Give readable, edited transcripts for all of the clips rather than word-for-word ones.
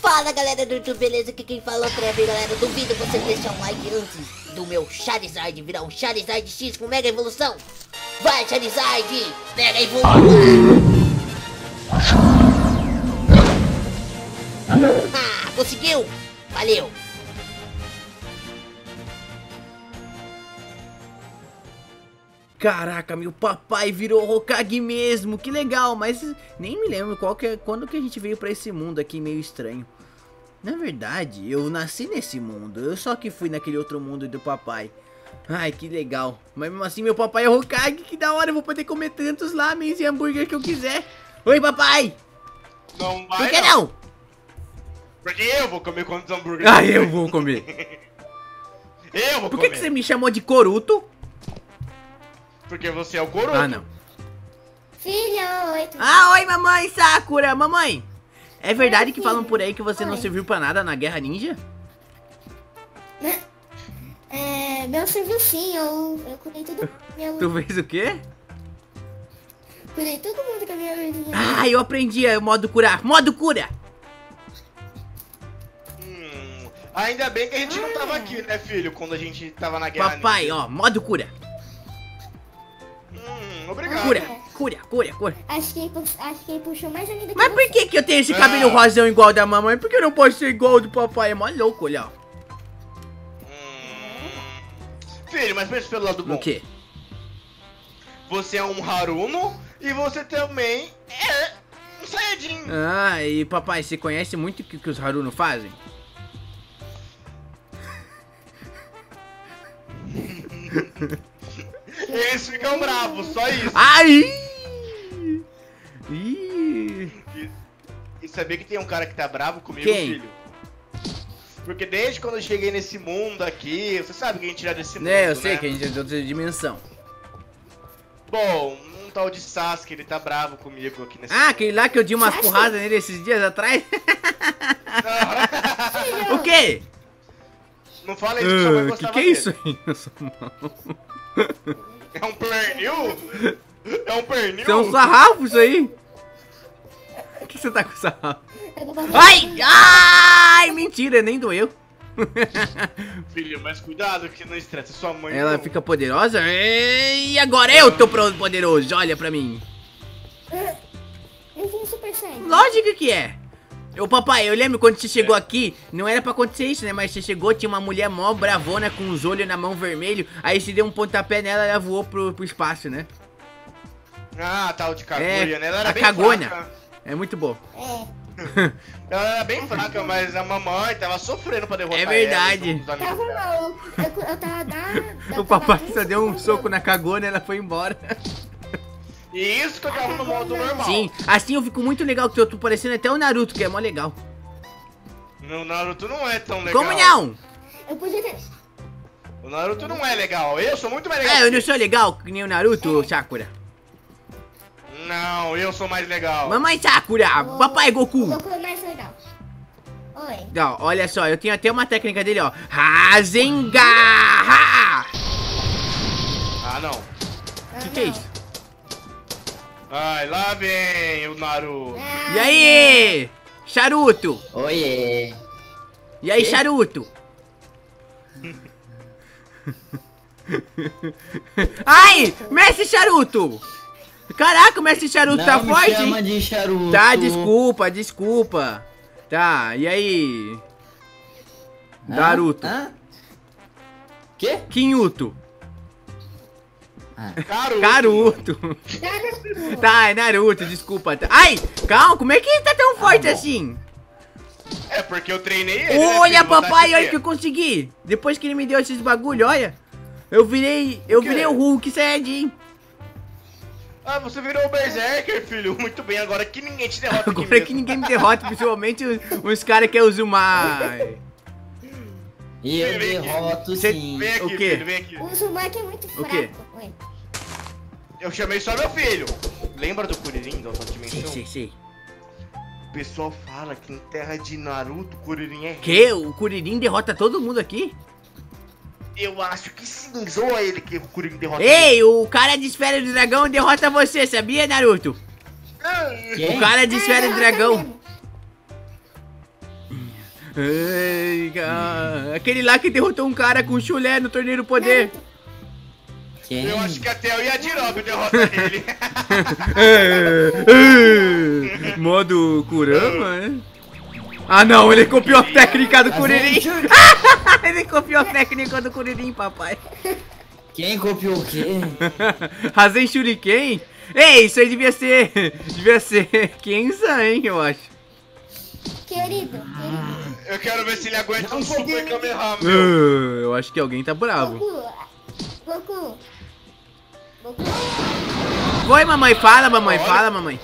Fala galera do YouTube, beleza? Aqui quem fala é o Trevor, galera. Duvido você deixar um like antes do meu Charizard virar um Charizard X com Mega Evolução. Vai Charizard, Mega Evolução. Ah, conseguiu? Valeu. Caraca, meu papai virou Hokage mesmo, que legal, mas nem me lembro quando que a gente veio pra esse mundo aqui meio estranho. Na verdade, eu nasci nesse mundo, eu só que fui naquele outro mundo do papai. Ai, que legal, mas mesmo assim meu papai é Hokage, que da hora, eu vou poder comer tantos lamens e hambúrguer que eu quiser. Oi, papai! Não vai. Por que não? Porque eu vou comer quantos hambúrgueres. Ah, eu vou comer. Eu vou Por comer. que você me chamou de Coruto? Porque você é o Coruto. Ah, não. Filho, oi. Ah, oi, mamãe Sakura. Mamãe, é verdade que falam por aí que você não serviu pra nada na Guerra Ninja? Meu servicinho, eu curei tudo. Tu fez o quê? Curei todo mundo com a minha luzinha. Ah, eu aprendi o modo curar. Modo cura. Ainda bem que a gente não tava aqui, né, filho? Quando a gente tava na guerra. Papai, ninja. ó, modo cura. Obrigado. Cura. Acho que ele puxou mais ainda que Mas por você. que eu tenho esse cabelo rosão igual da mamãe? Por que eu não posso ser igual ao do papai? É mó louco, olha, ó. Filho, mas pensa pelo lado bom. O quê? Você é um Haruno e você também é um Saiyajin. Ah, e papai, você conhece muito o que os Haruno fazem? Eles ficam bravos, só isso. Ai! Ih! E sabia que tem um cara que tá bravo comigo, Quem? filho? Porque desde quando eu cheguei nesse mundo aqui, você sabe que a gente tira desse mundo, Né, eu sei né? que a gente é de outra dimensão. Bom, um tal de Sasuke, ele tá bravo comigo aqui nesse Ah, aquele lá que eu dei umas porradas nele esses dias atrás? O quê? Não fala isso que sua mãe Que gostava é dele. isso aí? Eu sou mal. É um pernil? É um pernil? Isso é um sarrafo isso aí? Por que você tá com sarrafo? Ai, mentira, nem doeu. Filho, mas cuidado que não estressa sua mãe. Ela não. fica poderosa? E agora eu tô poderoso, olha pra mim. Eu vim Super Saiyan. Lógico que é. Ô papai, eu lembro quando você chegou aqui, não era pra acontecer isso, né? Mas você chegou, tinha uma mulher mó bravona com os olhos na mão vermelho. Aí você deu um pontapé nela e ela voou pro espaço, né? Ah, tal de Kaguya, né? Ela era a bem cagona. fraca. É muito bom. Ela era bem fraca, mas a mamãe tava sofrendo pra derrotar É verdade. ela, os amigos Tava dela. mal. Eu tava da. O papai só deu um soco na cagona e ela foi embora. E isso que eu tava no modo normal. Sim, assim eu fico muito legal, que eu tô parecendo até o Naruto, que é mó legal. No Naruto não é tão legal. Como não? Eu podia ter. O Naruto não é legal. Eu sou muito mais legal. É, eu que não sou legal que nem o Naruto, Sakura. Não, eu sou mais legal. Mamãe Sakura, papai Goku. O Goku é mais legal. Oi. Ó, olha só, eu tenho até uma técnica dele, ó. Rasengan! Ah, não. Que é isso? Ai, lá vem o Naruto. E aí, Charuto? Oiê. E aí, Charuto? Ai, Mestre Charuto! Caraca, o Mestre Charuto tá Não me forte, chama hein? de charuto. Tá, desculpa. Tá, e aí? Hã? Naruto. Hã? Quê? Kinhuto. Naruto. Caruto. Tá, é Naruto, desculpa. Ai, calma, como é que ele tá tão forte assim? É porque eu treinei ele. né, Olha, filho? Vou dar papai, esse olha o que eu consegui. Depois que ele me deu esses bagulho, olha. Eu virei o Hulk Saiyajin. Ah, você virou o Berserker, filho. Muito bem, agora que ninguém te derrota aqui Agora mesmo. que ninguém me derrota, principalmente os caras que é o Uzumai. E eu Vem aqui. derroto Cê- sim. Vem aqui, O quê? filho, vem aqui. O Uzumaki é muito fraco. quê? Oi. Eu chamei só meu filho. Lembra do Kuririn da outra dimensão? Sim. O pessoal fala que em terra de Naruto, o Kuririn é rei. Que? O Kuririn derrota todo mundo aqui? Eu acho que sim, zoa ele que o Kuririn derrota ele. Ei, o cara de esfera do dragão derrota você, sabia, Naruto? Quem? O cara de esfera do dragão. mesmo. Ai, cara. Aquele lá que derrotou um cara com chulé no torneio do poder. Quem? Eu acho que até o Yajirobe derrota ele. Modo Kurama, né? Ah não, ele copiou a técnica do Kuririn. Ele copiou a técnica do Kuririn, papai. Quem copiou o quê? Rasen Shuriken? Ei, isso aí devia ser Kenza, hein, eu acho. Querido. Eu quero ver se ele aguenta um Super Kamehameha. Eu acho que alguém tá bravo. Goku. Oi, mamãe, fala, mamãe, fala, mamãe.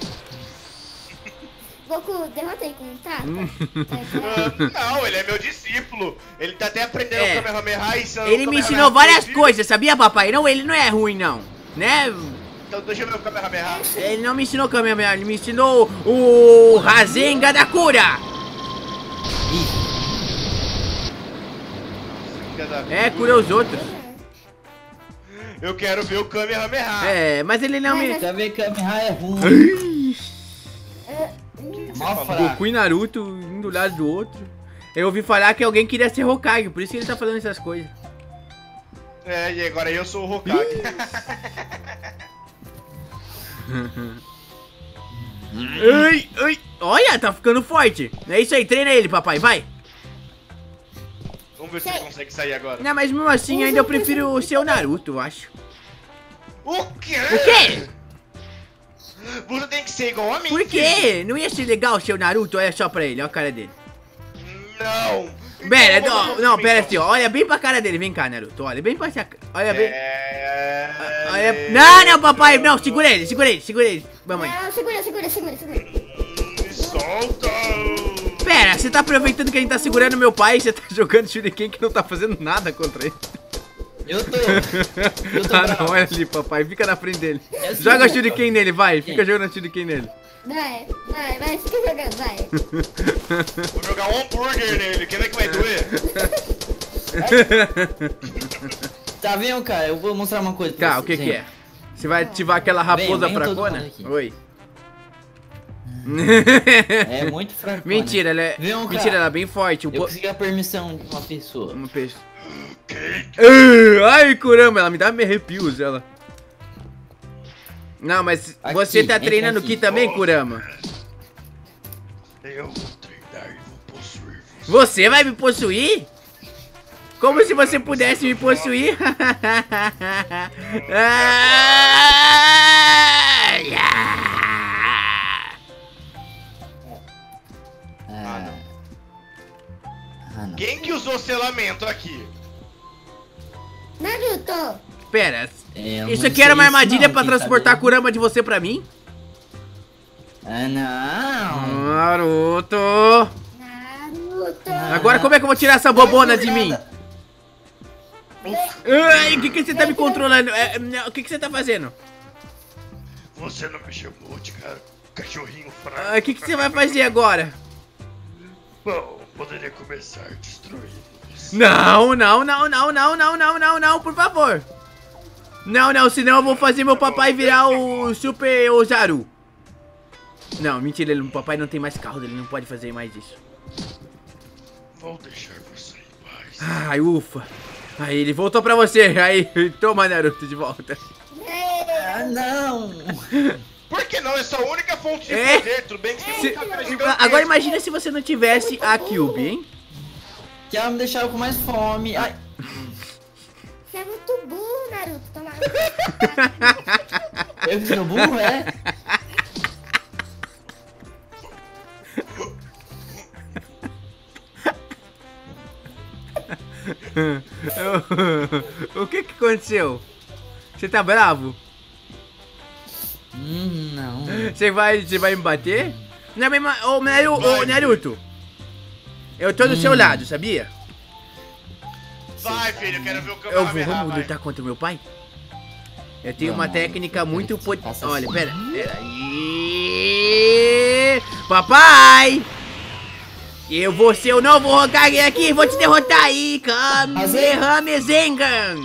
Goku, derrotei com um taco. Não, ele é meu discípulo. Ele tá até aprendendo o Kamehameha e ensinando Ele o me Kamehameha ensinou várias fugir. coisas, sabia, papai? Não, ele não é ruim, não. Né? Então deixa eu ver o Kamehameha. Ele não me ensinou Kamehameha, ele me ensinou o Rasengan da cura. É, cura os outros. Eu quero ver o Kamehameha. É, mas ele não me... Quer ver que Kamehameha é ruim? Mal fraco. Goku e Naruto, um do lado do outro. Eu ouvi falar que alguém queria ser Hokage, por isso que ele tá falando essas coisas. É, e agora eu sou o Hokage. Ai, ai. Olha, tá ficando forte. É isso aí, treina ele, papai, vai. Vamos ver se ele consegue sair agora. Não, mas mesmo assim, ainda eu prefiro ser o Naruto, eu acho. O quê? O quê? Você tem que ser igual a mim. Por quê? Não ia ser legal ser o Naruto? Olha só pra ele, olha a cara dele. Não. Pera, Então, não, pera assim, ó, olha bem pra cara dele, vem cá, Naruto, olha bem pra essa cara, olha bem... Olha... Não, papai, não, segura ele, mamãe. Não, segura. Solta. Pera, você tá aproveitando que a gente tá segurando meu pai e você tá jogando Shuriken que não tá fazendo nada contra ele. Eu tô Ah bravo. não, olha ali, papai, fica na frente dele. É Joga assim, Shuriken nele, vai, fica jogando Shuriken nele. Vai, fica jogando, vai. Vou jogar um hambúrguer nele. Quer ver que vai doer? Tá vendo, cara? Eu vou mostrar uma coisa pra Cá, você. o que é? Você vai ativar aquela raposa Vem todo fracona? mundo aqui. Oi. É muito fraco. Mentira, ela é... Vem, cara. Mentira, ela é bem forte. Eu consegui a permissão de uma pessoa. Uma pessoa. Ai, caramba, ela me dá arrepios, ela. Não, mas Aqui, você tá entra treinando aqui. aqui também, Kurama? Eu vou treinar e vou possuir você. Você vai me possuir? Como se você pudesse me possuir? Ai, Não. Quem que usou selamento aqui? Naruto. Pera, Eu isso não aqui era uma sei isso armadilha não, pra quem transportar a sabe? Kurama de você pra mim? Ah, não. Naruto! Naruto. Agora como é que eu vou tirar essa bobona de mim? Ai, o que você tá me controlando? O que você tá fazendo? Você não me chamou de cachorrinho fraco. O que você vai fazer agora? Bom, poderia começar destruindo você. Não, por favor. Não, senão eu vou fazer meu papai virar o Super Ozaru. Não, mentira, o papai não tem mais carro, ele não pode fazer mais isso. Vou deixar você em paz. Ai, ufa. Aí, ele voltou pra você. Aí, toma, Naruto, de volta. Ah, não. Por que não? É sua única fonte de É. poder, tudo bem que você Se- não tá gigantesco. Agora imagina se você não tivesse a Cube, hein? Que me deixaram com mais fome. Ai. Você é muito burro, Naruto. Toma. Eu que sou burro, é? O que aconteceu? Você tá bravo? Não. Você vai me bater? Não, ô, Naruto. Eu tô do seu lado, sabia? Vai, filho, eu quero ver o Eu Kamehameha. vamos vai. lutar contra o meu pai? Eu tenho uma Vamos, técnica muito poderosa. passa Olha, assim. pera aí. Papai! Eu vou ser o novo Hokage aqui, vou te derrotar aí, Kamehameha Zengan!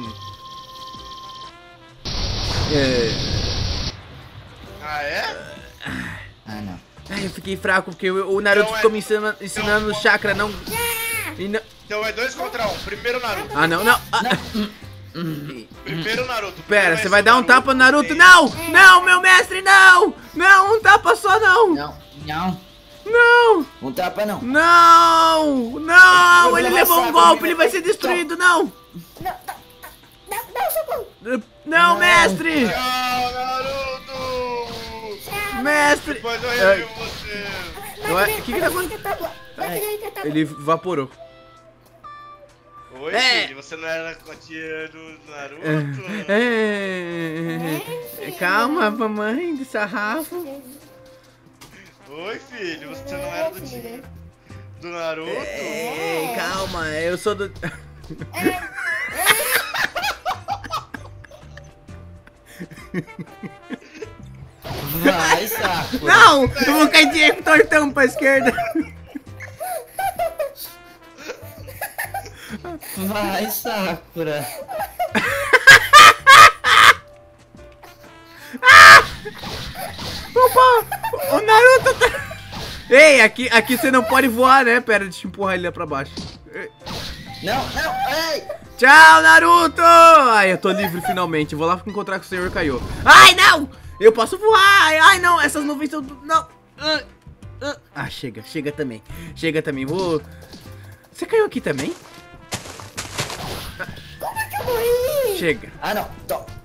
Ah, é? Ah, não. Ai, eu fiquei fraco porque o Naruto Então ficou me ensinando chakra não... E não... Então é 2 contra 1. Primeiro Naruto. Ah, não, não. Ah. Primeiro Naruto. Pera, Primeiro você vai dar um tapa no Naruto? Ei. Não! Não, meu mestre, não! Não, um tapa só não! Não. Não! Um tapa não. Não! Não! Vou Ele levar levou um saco, golpe, né? ele vai ser destruído, não! Não, socorro. Não, mestre! Tchau, Naruto! Mestre! Depois eu revivo você. O que tá acontecendo? Ele evaporou. Oi, É. filho, você não era com a tia do Naruto? Calma, mamãe do sarrafo. Oi, filho, você não era do tio do Naruto? Calma, eu sou do... Vai, Sakura. Não! Eu vou cair de tortão pra esquerda. Vai, Sakura. Opa! O Naruto tá... Ei, aqui você não pode voar, né? Pera, deixa eu empurrar ele lá pra baixo. Não, ei. Tchau, Naruto! Ai, eu tô livre finalmente. Vou lá encontrar com o senhor Kaiô. Ai, não! Eu posso voar! Ai, não! Essas nuvens são... Não! Ah, chega também. Chega também, vou... Você caiu aqui também? Como é que eu morri? Chega. Ah, não. Tô.